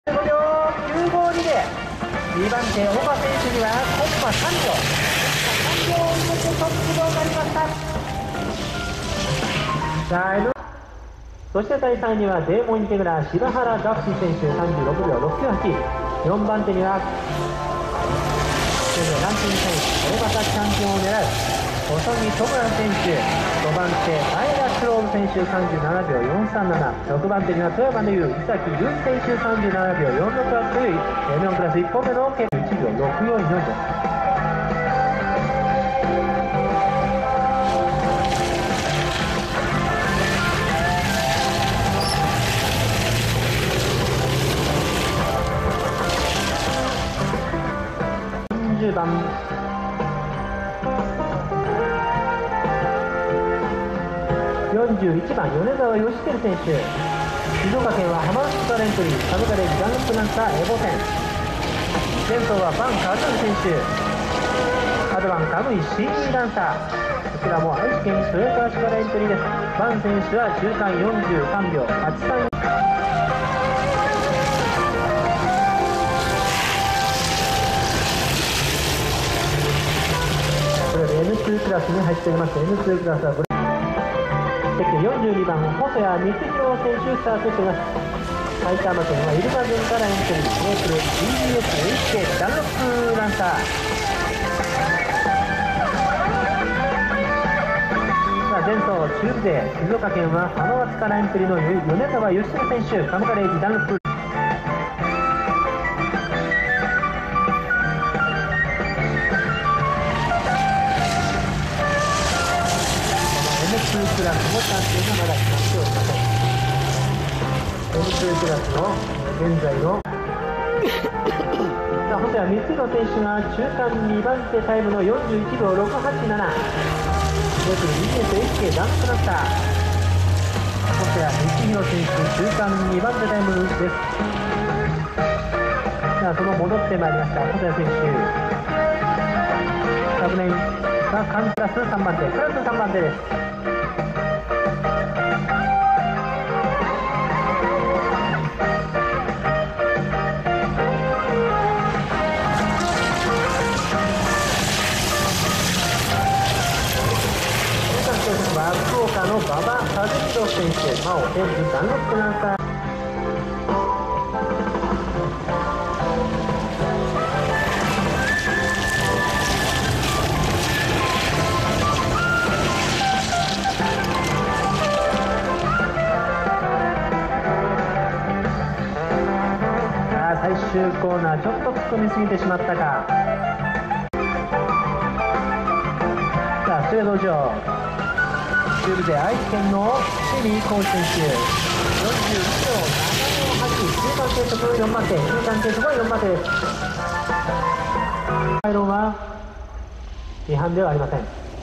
5秒952で2番手小川選手にはコンマ3秒を入れてトップとなりました。そして第3位にはデーモンインテグラ柴原学士選手36秒698、4番手にはランキング選手これまたチャンピオンを狙う細木戸村選手、5番手前田クローブ選手37秒437、6番手には富山の優伊崎優選手37秒468という M4 クラス1本目の結果1秒644です。40番41番米沢義輝選手、静岡県は浜松からエントリーサブカレッジダンロップランカーエボ戦、前走はバンカーズ選手、カドバンカムイ CD ランサー、こちらも愛知県豊川市からエントリーです。バン選手は中間43秒83、N2 クラスに入っております。 N2 クラスは42番細谷光弘選手スタートしています。埼玉県は入間郡からエントリー、メープル BBSHK ダンロップランサー、前走中部勢静岡県は浜松からエントリーの米沢義輝選手カムカレージダンロップ、N2 クラスのチャンピオンがまだ決まっておりません。N2 クラスの現在の細谷光弘選手が中間2番手タイムの41秒687、BBSHK ダンプラスター、細谷光弘選手中間2番手タイムです。その戻ってまいりました細谷選手、昨年がカンプラス3番手プラス3番手です。福岡の馬場和弘選手、魔王天図ダンロップランサー、最終コーナーちょっと突っ込みすぎてしまったか。さあ、末道場中部勢愛知県の伏見浩二選手41秒748、中間計測4番手、中間計測は4番手です。アイロンは違反ではありません。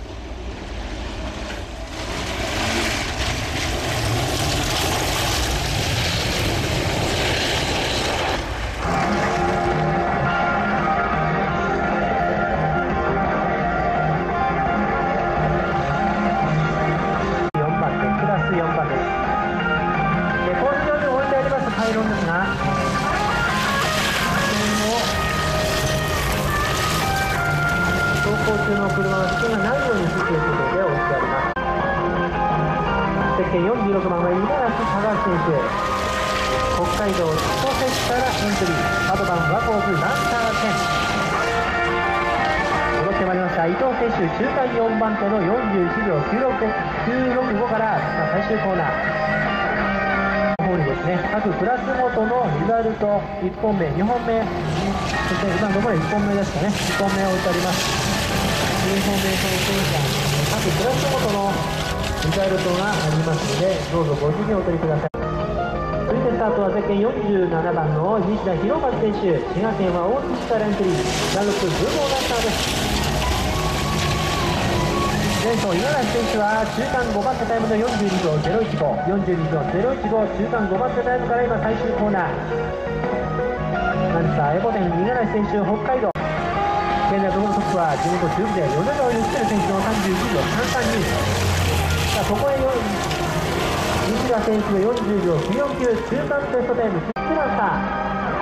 走行中の車は危険がないように設計するので置いてあります。ゼッケン46番は五十嵐高橋選手、北海道千歳市からエントリー、カドバンワコーズランサー10、戻ってまいりました伊藤選手中間4番手の41秒965から最終コーナーの方にですね、各クラスごとのリザルト1本目2本目、そして今のところ1本目ですかね、1本目を置いてあります。インフォメーションセンサー、各クラスごとのリザルトがありますので、どうぞご自由にお取りください。続いてスタートはゼッケン47番の西田博和選手、滋賀県は大津市からエントリー、ダンロップブルーボーランサーです。前走五十嵐選手は中間5番手タイムの42秒015、中間5番手タイムから今最終コーナー、ランサーエボテン五十嵐選手北海道、現在このトップは地元中部で米沢義輝選手の31秒332、さあここへ西田選手の40秒949、中間ベストタイムキックランサー、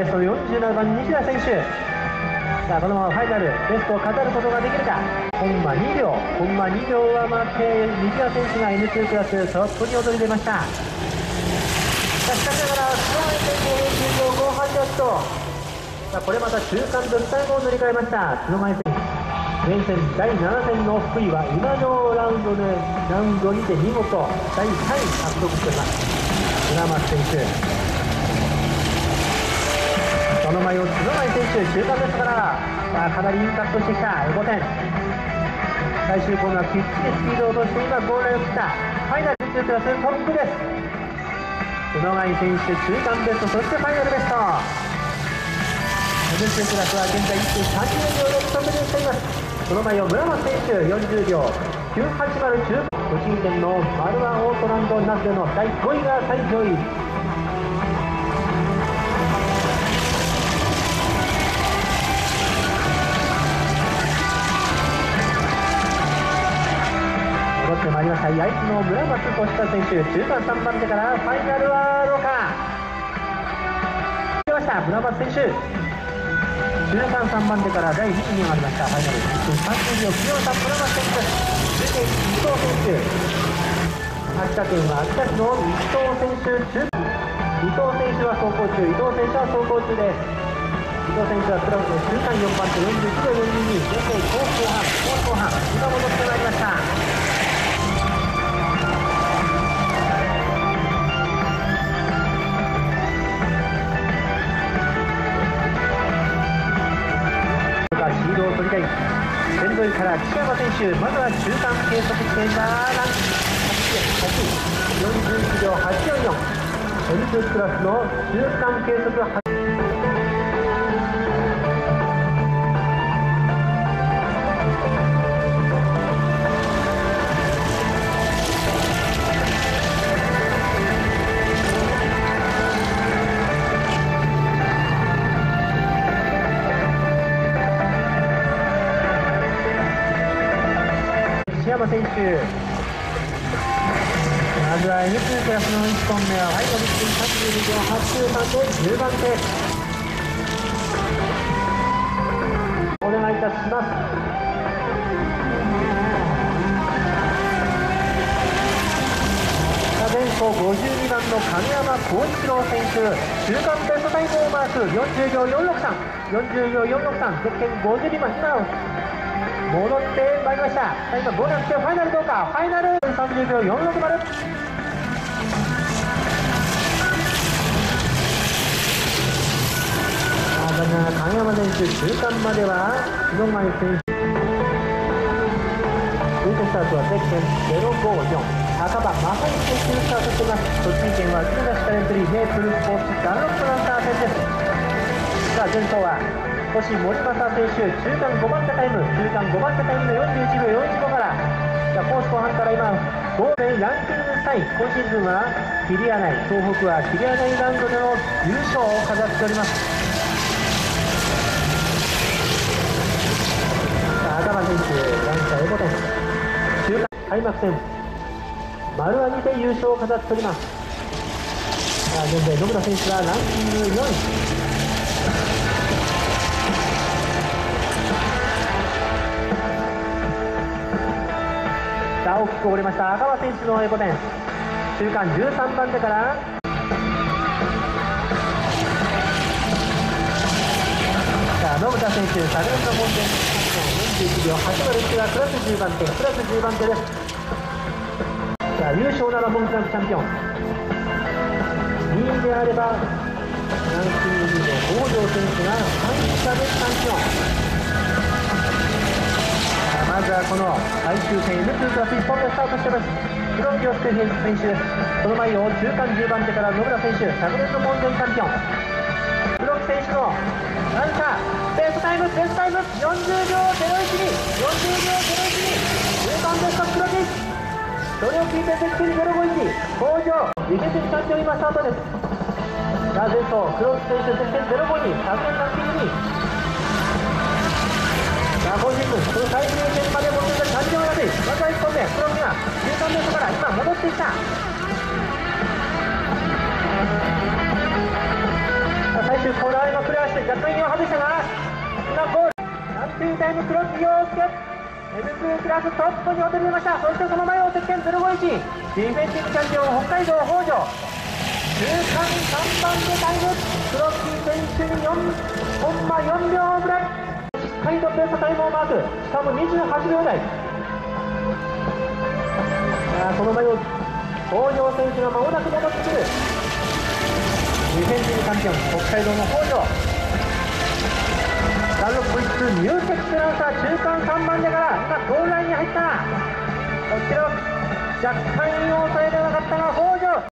ベスト47番西田選手。さあこのままファイナルベストを飾ることができるか。コンマ2秒上回って西田選手が N2 クラストップに躍り出ました。しかしながらスロー選手40秒後半ジャット。さあこれまた中間ベストタイムを塗り替えました。スロマイ選手前戦第7戦の福井は今のラウンドにて見事第3位獲得しています。村松選手、その前を角前選手中間ベストからさあかなりインパクトしてきた5点。最終コーナーきっちりスピードを落として今ゴールラインを切ったファイナル2クラストップです。角前選手中間ベスト、そしてファイナルベスト。N2 クラスは現在1分30秒で特にしています。その前を村松選手40秒980中栃木県のマルワンオートランドナスでの第5位が最上位。戻ってまいりました。焼津の村松俊太選手中間3番手からファイナルはどうか。出ました村松選手中間3番手から第2位に上がりました。ファイナル1分30秒9た村松選手です。中継伊藤選手、秋田県は秋田市の伊藤選手伊藤選手は走行中、伊藤選手は走行中です。伊藤選手はクラブの中間4番手41秒42、現在後半今戻ってまいりました。シードを取りたい先頭から岸山選手、まずは中間計測地点がラン41秒844 N2 クラスの中間計測岸山選手、まずは N2 クラスの1本目はファイナル1分32秒83で10番手。お願いいたします。前方52番の亀山浩一郎選手、中間ベストタイムをマーク40秒463、ゼッケン52番今戻ってまいりました。今ボーナスでファイナルどうか。ファイナル30秒460。亀山選手中間までは角前選手ルートスタートはゼッケン054、高場正幸選手スタートしています。栃木県は木梨カレントリーメープルスポーツダンロップランター戦です。さあ前走は星森正選手中間5番手タイムの41秒45から、コース後半から今ゴールデンランキング3位。今シーズンは桐柳東北は桐柳ラウンドでの優勝を飾っております。さあ赤羽選手ランカー5点、中間開幕戦丸和にて優勝を飾っております。さあ現在野村選手はランキング4位。大きく折れました赤羽選手の横転、中間13番手からさあ野村選手、昨年の本戦41秒801がプラス10番手です。さあ優勝なら本クラブチャンピオン、2位であればランキング2位の北条選手が3位差でチャンピオン。まずはこの最終戦 N2 クラス1本目スタートしています。黒木亮介選手です。その前を中間10番手から野村選手、昨年の門前チャンピオン黒木選手のランカーベストタイム40秒01に中間ベスト黒木、それを聞いてゼッケン051向上池谷チャンピオン今スタートです。さあ前走黒木選手ゼッケン052、昨年ランキング2位。今シーズンその最終戦まで持っていたチャンピオンがで、まずは1本目黒木が中間ベストから今戻っていった。最終コーナー今若干胃を外したが今ゴールなんというタイムクロス陽介 M2 クラストップに躍り出ました。そしてその前を鉄拳051ディフェンディングチャンピオン北海道北条中間3番でタイム黒木選手に4コンマ4秒ぐらいしっかりとベストタイムをマークしかも28秒台その前を北条選手が間もなく戻ってくるディフェンディングチャンピオン北海道の北条ダンロップ1ニューテックランサー中間3番手から今ゴールラインに入ったこちらは若干胃を抑えれなかったが北条